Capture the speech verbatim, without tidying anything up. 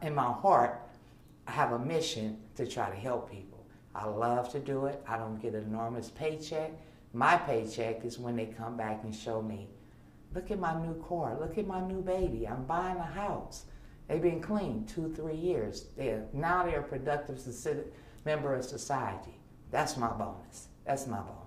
in my heart, I have a mission to try to help people. I love to do it. I don't get an enormous paycheck. My paycheck is when they come back and show me, look at my new car, look at my new baby, I'm buying a house. They've been clean two, three years. They're, now they're a productive member of society. That's my bonus. That's my bonus.